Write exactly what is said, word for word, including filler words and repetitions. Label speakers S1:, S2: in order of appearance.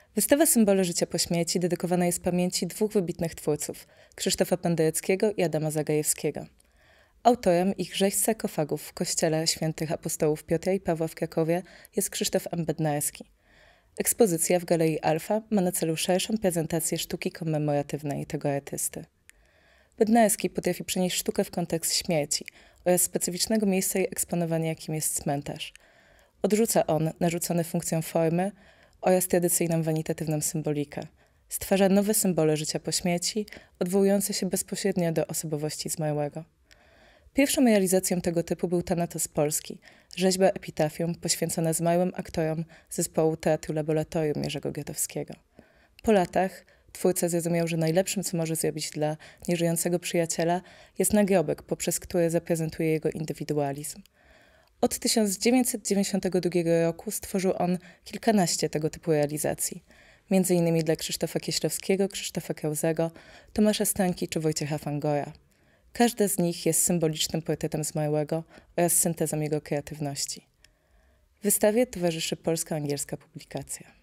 S1: Wystawa Symbole życia po śmierci dedykowana jest pamięci dwóch wybitnych twórców, Krzysztofa Pendereckiego i Adama Zagajewskiego. Autorem ich sześć sarkofagów w kościele świętych apostołów Piotra i Pawła w Krakowie jest Krzysztof M. Bednarski. Ekspozycja w Galerii Alfa ma na celu szerszą prezentację sztuki komemoratywnej tego artysty. Bednarski potrafi przenieść sztukę w kontekst śmierci oraz specyficznego miejsca jej eksponowania, jakim jest cmentarz. Odrzuca on narzucone funkcją formy oraz tradycyjną wanitatywną symbolikę. Stwarza nowe symbole życia po śmierci, odwołujące się bezpośrednio do osobowości zmarłego. Pierwszą realizacją tego typu był Thanatos Polski, rzeźba epitafium poświęcona zmarłym aktorom zespołu Teatru Laboratorium Jerzego Grotowskiego. Po latach twórca zrozumiał, że najlepszym, co może zrobić dla nieżyjącego przyjaciela, jest nagrobek, poprzez który zaprezentuje jego indywidualizm. Od tysiąc dziewięćset dziewięćdziesiątego drugiego roku stworzył on kilkanaście tego typu realizacji, między innymi dla Krzysztofa Kieślowskiego, Krzysztofa Krauzego, Tomasza Stanki czy Wojciecha Fangora. Każda z nich jest symbolicznym portretem zmarłego oraz syntezą jego kreatywności. Wystawie towarzyszy polsko-angielska publikacja.